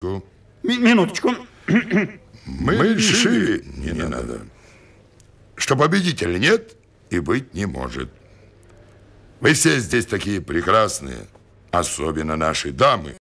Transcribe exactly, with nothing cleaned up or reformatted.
Ми минуточку. Мы, Мы решили, не, не надо, надо, что победителя нет и быть не может. Вы все здесь такие прекрасные, особенно наши дамы.